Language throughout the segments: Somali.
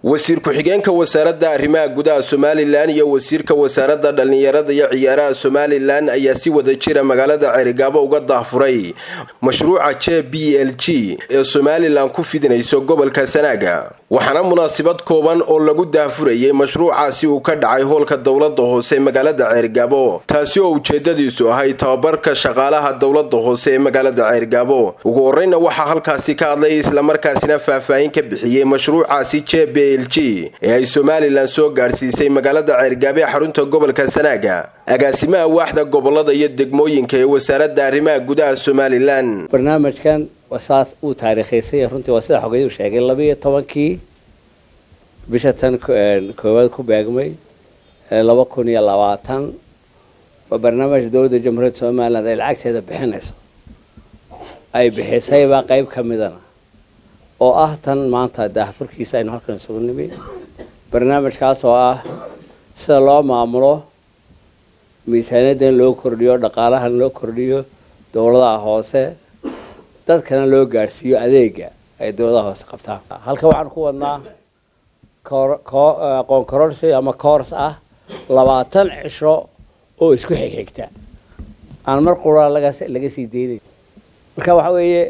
wasiir ku-xigeenka wasaaradda arrimaha gudaha Somaliland iyo wasiirka wasaaradda dhalinyarada iyo ciyaaraha Somaliland ayaa si wada jira magaalada Cerigabo uga daafuray mashruuca JBLG ee Somaliland ku fidinayso gobolka Sanaaga waxaana munaasabad kooban oo lagu daafurayay mashruucaasi uu ka dhacay hoolka dawladda hoose ee magaalada Cerigabo taasi oo ujeedadiisu ahay tababarka shaqaalaha dawladda hoose ee magaalada Cerigabo ugu horreynna waxa halkaasi ka hadlay isla markaasina faahfaahin ka bixiyay mashruucaasi JBLG ee ay Somaliland soo gaarsiisay magaalada Cerigabo ee xarunta gobolka Sanaaga agaasimaha waaxda gobolada iyo degmooyinka ee wasaaradda arrimaha gudaha Somaliland barnaamijkan wasaad uu taariikhiisay runtii waa sida xogeeyay sheegay 12 bisha tan koowaad ku beegmay 2020 waa barnaamij dawladda jamhuuriyadda Somaliland ay lacagteeda bixinayso ay bixisay baa qayb ka midana oo ah tan maanta daahfurkiisa aynu halkan soo nimay barnaamijkaas oo ah sida loo maamulo miisaaniyadda loo kordhiyo dhaqaalaha loo kordhiyo dawladda hoose dadkana loo gaarsiiyo adeega ay dawladda hoose qabtaan halka waxaan ku wadnaa aqoon kororsi ama course ah 20 cisho oo isku xigxigta aan mar qura laga sii deynay marka waxa weeye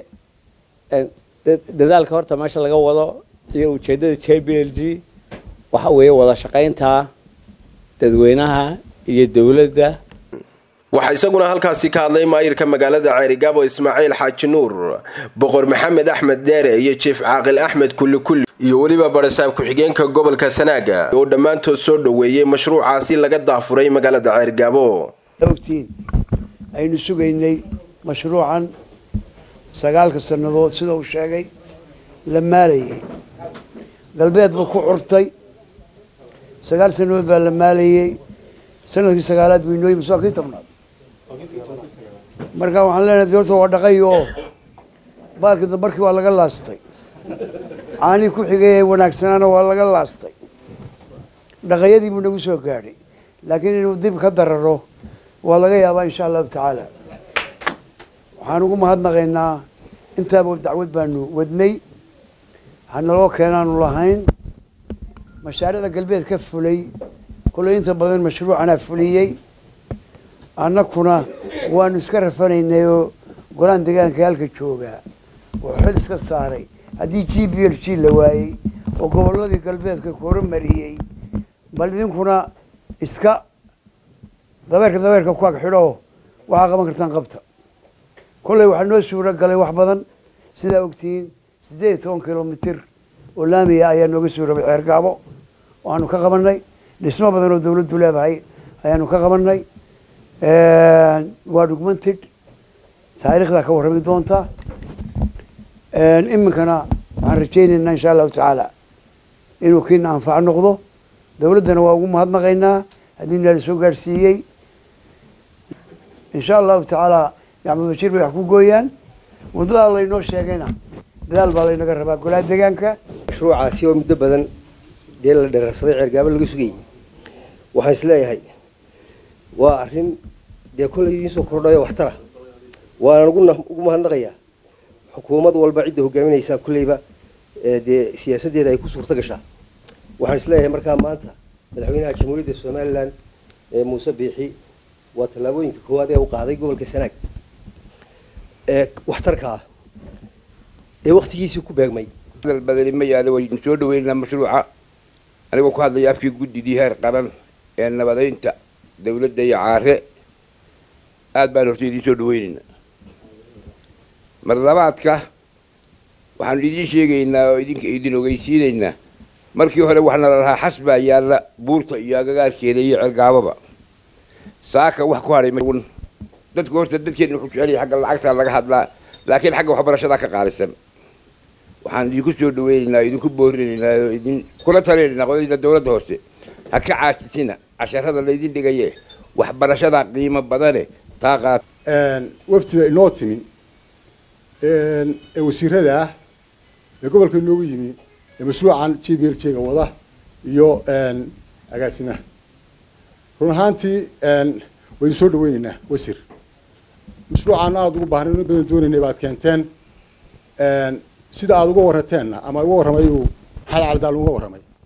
dadaalka horta meesha laga wado iyo ujeedada JBLG waxa weeye wada shaqaynta dadweynaha iyo dawladda waxa isaguna halkaasi ka hadlay maayirka magaalada Cerigabo Ismaaciil Xaaji Nuur Boqor Maxamed Axmed Deere iyo Chief Caaqil Axmed Kulli iyo waliba barasaab ku-xigeenka gobolka Sanaaga oo dhamaantood soo dhaweeyay mashruucaasi laga daafuray magaalada Cerigabo ogtiin aynu sugaynay mashruucan 9 sanadood sida uu sheegay la maalayay galbeed buu ku curtay 9 sanadood baa la maalayay sanadkii 9aad buu inoo soo qiibtamnaa marka waxaan leenahay doorta waa dhaqayo baalka markii waa laga laastay aani ku xigay wanaagsanaana waa laga laastay dhaqayadii buu nagu soo gaadhay laakiin inuu dib ka dararo waa laga yaabaa insha Allah taala waxaan ugu mahadnaqaynaa intaaba dacwad baanu wadnay hanaloo keenaanu lahayn mashaariicda galbeed ka fulay kulay inta badan mashruucana fuliyay annakuna waanu iska rafanaynay oo golaan deegaanka halka jooga oo xil iska saaray haddii JBLG la waayay oo goboladii galbeedka horumariyay bal idinkuna iska dabeerka ku ag xidho waxa qaban kartaan qabta kulay waxa noo suura galay wax badan sida ogtiin 18 kilomitir oo laamiya ayaa nooga suurabay Cerigabo waanu ka qabanay dhismo badan oo dawladdu leedahay ayaanu ka qabanay waa documented taariikhda ka warrami doonta iminkana waxaan rajaynaynaa insha Allah taala inuu kiin anfac noqdo dawladdana waa ugu mahadnaqaynaa haddii la soo gaarsiiyay insha Allah taala yacni wasiir bay wax ku gooyaan wadada la inoo sheegayna dadaal baa la inaga rabaa golaha deegaanka mashruucaasi oo muddo badan deel la dheersaday Cerigabo laga sugay waxaan isleeyahay waa arrin de kulay soo kordhayo waxtara waan ugu mahadnaqayaa xukuumad walba cid hogaaminaysa kulayba de siyaasadeeda ay ku suurta gashaa waxaan isleeyahay markaa maanta madaxweynaha jamhuuriyadda Somaliland Muuse Biixi waa talaabooyinka koowaad ee uu qaaday gobolka Sanaag waxtarka ee waqtigiisii ku beegmay badali ma yaalo way soo dhaweynaa mashruuca anigu ku hadlay afkii guddigii heer qaran ee nabadeynta dawladda iyo caare aad baan horteedii soo dhaweynaa marlabaadka waxaan idin sheegaynaa oo idin ogeysiinaynaa markii hore waxna la lahaa xasba yaala buurta iyo agagaarkeeda iyo Cerigabo saaka wax ku haray dadku horta dadkeena wuxuu jecel yahay xagga lacagta laga hadlaa laakiin xagga waxbarashada ka qaalisan waxaan idinku soo dhaweynaynaa idinku boorinaynaa idin kula talinaynaa qodayda dawladda hoose ha ka caajisina casharada la idin dhigaye waxbarashada qiimo badan taaqaad waftiga inoo timin wasiirada gobolka inoogu yimi mashruucan JBLG-ga wada iyo agaasimaha run ahaantii way soo dhaweynaynaa wasiir mashruucan aad ugu baahnay badan doonaynay baad keenteen sida aad uga warateen ama uga waramay maxay caladaa uga waramay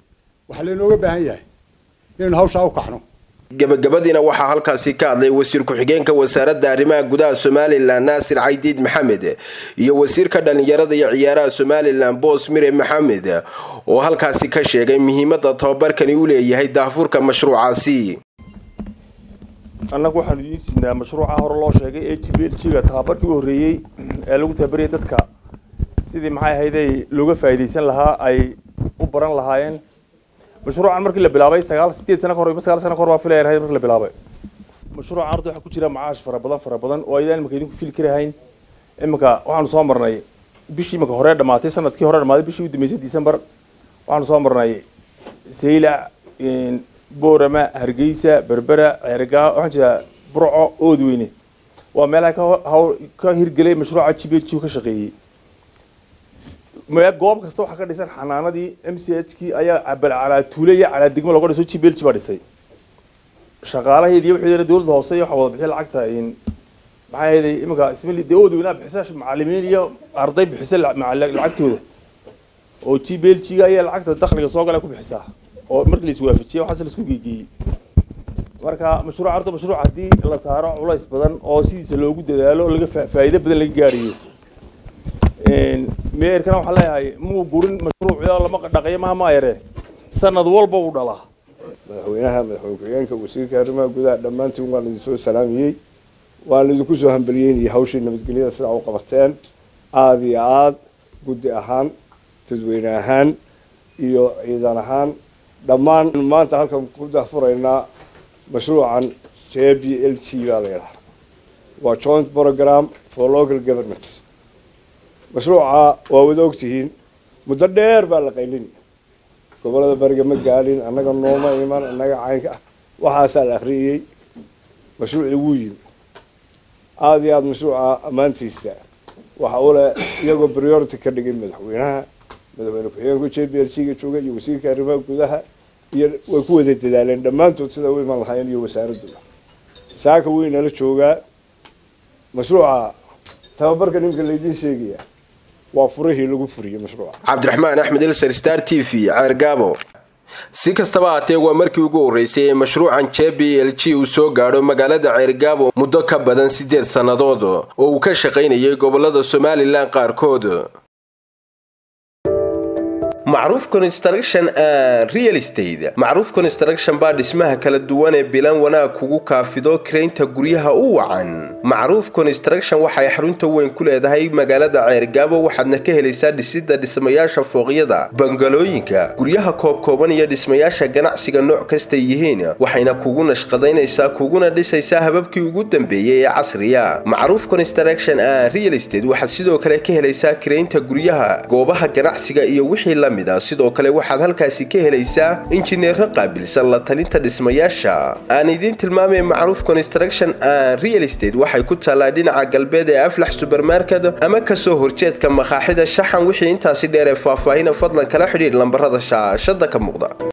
waxaa laynooga baahan yahay inaynu hawshaa u kacno. gabagabadiina waxaa halkaasi ka hadlay wasiir ku-xigeenka wasaaradda arrimaha gudaha Somaliland Naasir Caydiid Maxamed iyo wasiirka dhalinyarada iyo ciyaaraha Somaliland Boos Mire Maxamed oo halkaasi ka sheegay muhiimadda tababarkani u leeyahay daahfurka mashruucaasi. annagu waxaan idin siinaa mashruuca hore loo sheegay ee GBLG-ga tababarkii u horeeyay ee lagu tababariyay dadka sidii maxay ahayd looga faa'iideysan lahaa ay u baran lahaayeen. mashruucan markii la bilaabay 8 sano hore 9 sano hore waa filayay markii la bilaabay mashruucan arday waxa ku jira macaash fara badan oo aydan imika idinku fil karahayn. imika waxaan soo marnay bishii imika hore dhamaatay sanadkii hore dhamaaday bishii u dambeysay December waxaan soo marnay Seyla Boorama Hargeysa Berbera Ceergaa waxaan jira Burco Oodweyne waa meelaha ka hirgelay mashruuca GBLG ka shaqeeyay. ما قوم كستو حكا ديسان حنانadii MCH-kii ayaa cabal cala tuulaya cala degmo lagu dhiso GBLG baa dhisay shaqaalaheedii wixii dawladda hoose iyo waxa wada bixin lacagta in maxay ahayd imika ismili dawladdu bixisay macallimiin iyo arday bixisay lacagtooda oo GBLG-ga ayaa lacagta dakhliga soo galay ku bixisaa oo markii la isku waafajiyay waxa la isku geeyay. marka mashruuc hadii la saaro culays badan oo sidiisa loogu dadaalo laga faa'iido badan laga gaariyo meerkana waxa leeyahay muu gurin mashruucyo lama dhaqayo ma yaree sanad walba uu dhalaa. madaxweynaha wasiirka arrimaha gudaha dhammaantiin waan idin soo salaamiyay waan idinku soo hambalyeynay hawshii nabadgelyada sida u qabateen aad iyo aad guddi ahaan dadweyne ahaan iyo ciidan ahaan dhammaan maanta halkan ku daahfuraynaa mashruucan GBLG baa la yiraahdaa waa joint program for local government. مشروعها وودوقتين مددير بالقيلين قبل هذا برجع مجالين أنا قنوما إيمان أنا عايك وحاسة الأخرية مشروع ووجين هذا مشروع أمانتيسة وحاول يجو بريورتي كردين مدحوينها مدحوين كل شيء بيرشيك شوكة يوسير كهرباء كلها ويكون التدالين دمان تتصدق وين مالحين يوسار الدولار ساك وين على شوكة مشروع تبارك نيمك اللي يدين شيء وفره لو فريه مشروع. عبد الرحمن أحمد السر ستار تي في عرقابو. si kastaba ahaatee waa markii ugu horeysay ee mashruucan GBLG uu soo gaadho magaalada Ceergaabo muddo ka badan 8 sanadood oo uu ka shaqaynayay gobolada Somaliland qaarkood. معروف construction and real estate معروف construction baa dhismaha kala duwan ee bilan wanaag kugu kaafido kreynta guryaha u wacan. معروف construction waxay xarunta weyn ku leedahay magaalada Ceergaabo waxaadna ka helaysaa dhisidda dhismayaasha fooqyada bangalooyinka guryaha kooban iyo dhismayaasha ganacsiga nooc kasta yihiin waxayna kugu nashqadaynaysaa kuguna dhisaysaa hababkii ugu dambeeyay ee casriga. معروف construction and real estate waxaad sidoo kale ka helaysaa kreynta guryaha goobaha ganacsiga iyo wixii la sidoo kale waxaad halkaasi ka helaysaa injineero qaabilsan la talinta dhismayaasha. aan idin tilmaamay معروف construction and real estate waxay ku taalaa dhinaca galbeed ee Aflax supermarket ama ka soo horjeedka maqaaxida shaxan wixii intaasi dheer ee faahfaahin fadlan kala xiriir lambarada shaashada ka muuqda.